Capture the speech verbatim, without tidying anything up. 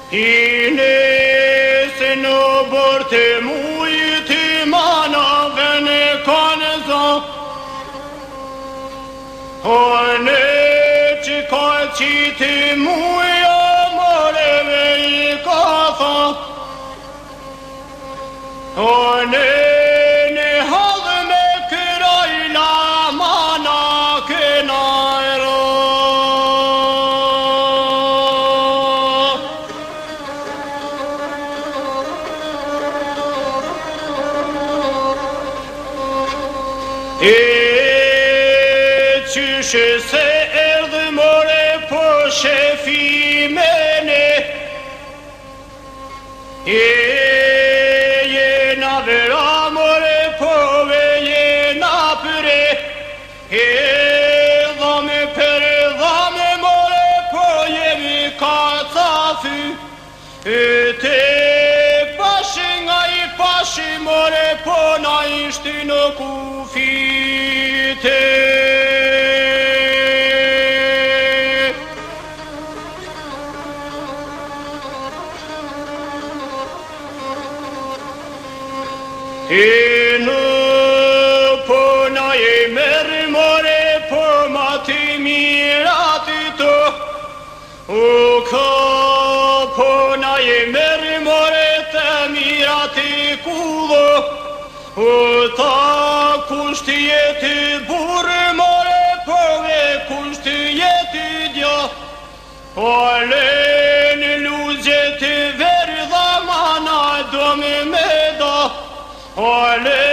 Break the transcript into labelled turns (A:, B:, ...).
A: Είναι σε νόμπορτε μου iti manavene kanza One chika chiti mu amoreve ikatha One ne havme kiraila mana kenairo E qyshe se erdhë more po shefi mene E jena vera more po ve jena pyre E dhame pere dhame more po jemi ka cafy E te pashi nga i pashi more po na ishti në kufite E në po na e merë more po ma ti mirati të O ka po na e merë more të mirati kudho O ta kushti jeti burë more po e kushti jeti dja O leni luzjeti veri dha mana do me me da O leni